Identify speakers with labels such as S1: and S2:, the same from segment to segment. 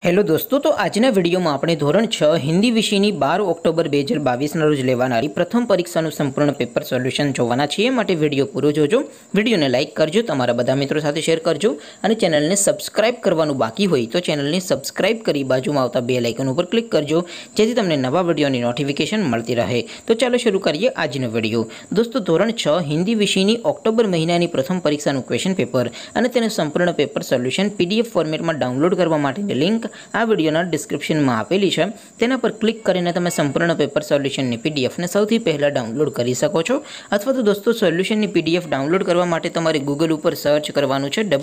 S1: Hello दोस्तों, तो आजना video में आपणे धोरण 6 हिंदी विषयनी 12 ऑक्टोबर 2022 रोज लेवानारी प्रथम परीक्षाનું संपूर्ण पेपर सोल्यूशन જોવાના છીએ। માટે વિડીયો પૂરો જોજો, વિડીયોને લાઇક કરજો, તમારા બધા મિત્રો સાથે શેર કરજો અને ચેનલને સબસ્ક્રાઇબ કરવાનું બાકી હોય તો ચેનલને સબસ્ક્રાઇબ કરી બાજુમાં આવતા બેલ આઇકન ઉપર ક્લિક કરજો, જેથી તમને નવા વિડીયોની નોટિફિકેશન મળતી રહે। તો ચાલો શરૂ કરીએ આજનો વિડીયો। દોસ્તો, ધોરણ 6 हिंदी વિષયની ઓક્ટોબર મહિનાની પ્રથમ પરીક્ષાનું ક્વેશ્ચન પેપર અને તેનું સંપૂર્ણ પેપર સોલ્યુશન પીડીએફ ફોર્મેટમાં ડાઉનલોડ કરવા માટેની લિંક આ વિડીયોના ડિસ્ક્રિપ્શનમાં આપેલી છે। તેના પર ક્લિક કરીને તમે સંપૂર્ણ પેપર સોલ્યુશનની પીડીએફને સૌથી પહેલાં ડાઉનલોડ કરી શકો છો। અથવા તો દોસ્તો, સોલ્યુશનની પીડીએફ ડાઉનલોડ કરવા માટે તમારે ગૂગલ ઉપર સર્ચ કરવાનું છે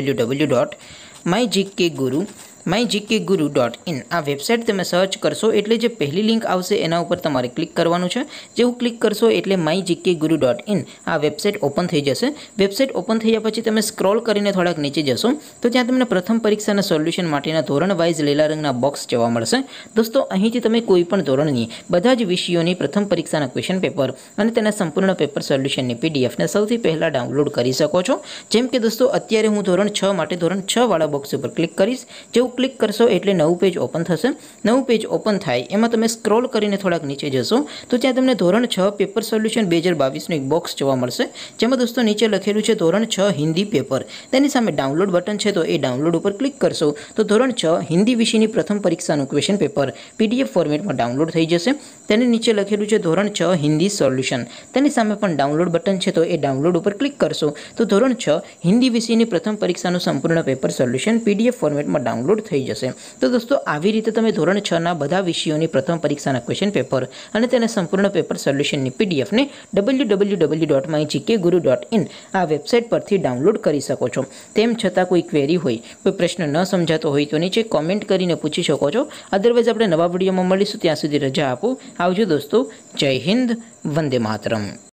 S1: www.mygkguru.in। આ વેબસાઇટ તમે સર્ચ કરશો એટલે જે પહેલી લિંક આવશે એના ઉપર તમારે ક્લિક કરવાનું છે। જેવું ક્લિક કરશો એટલે mygkguru.in આ વેબસાઇટ ઓપન થઈ જશે। વેબસાઇટ ઓપન થયા પછી તમે સ્ક્રોલ કરીને થોડાક નીચે જશો તો ત્યાં તમને પ્રથમ પરીક્ષાના સોલ્યુશન માટેના ધોરણ વાઇઝ લીલા રંગના બોક્સ જોવા મળશે। દોસ્તો, અહીંથી તમે કોઈ પણ ધોરણની બધા જ વિષયોની પ્રથમ પરીક્ષાના ક્વેશ્ચન પેપર અને તેના સંપૂર્ણ પેપર સોલ્યુશનની પીડીએફને સૌથી પહેલાં ડાઉનલોડ કરી શકો છો। જેમ કે દોસ્તો, અત્યારે હું ધોરણ 6 માટે ધોરણ 6 વાળા બોક્સ ઉપર ક્લિક કરીશ। જેવું ક્લિક કરશો એટલે નવું પેજ ઓપન થશે। નવું પેજ ઓપન થાય એમાં તમે સ્ક્રોલ કરીને થોડાક નીચે જશો તો ત્યાં તમને ધોરણ 6 પેપર સોલ્યુશન 2022નું એક બોક્સ જોવા મળશે, જેમાં દોસ્તો નીચે લખેલું છે ધોરણ 6 હિન્દી પેપર। તેની સામે ડાઉનલોડ બટન છે, તો એ ડાઉનલોડ ઉપર ક્લિક કરશો તો ધોરણ 6 હિન્દી વિષયની પ્રથમ પરીક્ષાનું ક્વેશ્ચન પેપર પીડીએફ ફોર્મેટમાં ડાઉનલોડ થઈ જશે। તેની નીચે લખેલું છે ધોરણ 6 હિન્દી સોલ્યુશન। તેની સામે પણ ડાઉનલોડ બટન છે, તો એ ડાઉનલોડ ઉપર ક્લિક કરશો તો ધોરણ 6 હિન્દી વિષયની પ્રથમ પરીક્ષાનું સંપૂર્ણ પેપર સોલ્યુશન પીડીએફ ફોર્મેટમાં ડાઉનલોડ થઈ જશે। તો દોસ્તો, આવી રીતે તમે ધોરણ 6 ના બધા વિષયોની પ્રથમ પરીક્ષાના ક્વેશ્ચન પેપર અને તેના સંપૂર્ણ પેપર સોલ્યુશનની પીડીએફને www.mygkguru.in આ વેબસાઇટ પરથી ડાઉનલોડ કરી શકો છો। તેમ છતાં કોઈ ક્વેરી હોય, કોઈ પ્રશ્ન ન સમજાતો હોય તો નીચે કોમેન્ટ કરીને પૂછી શકો છો। અદરવાઇઝ આપણે નવા વિડીયોમાં મળીશું, ત્યાં સુધી રજા આપો। આવજો દોસ્તો, જય હિન્દ, વંદે માતરમ।